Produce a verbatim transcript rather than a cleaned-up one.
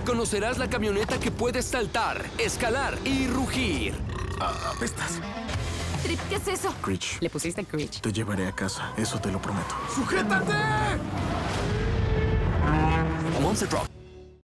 conocerás la camioneta que puedes saltar, escalar y rugir. Ah, apestas. Trip, ¿qué es eso? Critch. Le pusiste Critch. Te llevaré a casa, eso te lo prometo. ¡Sujétate! Monster Truck.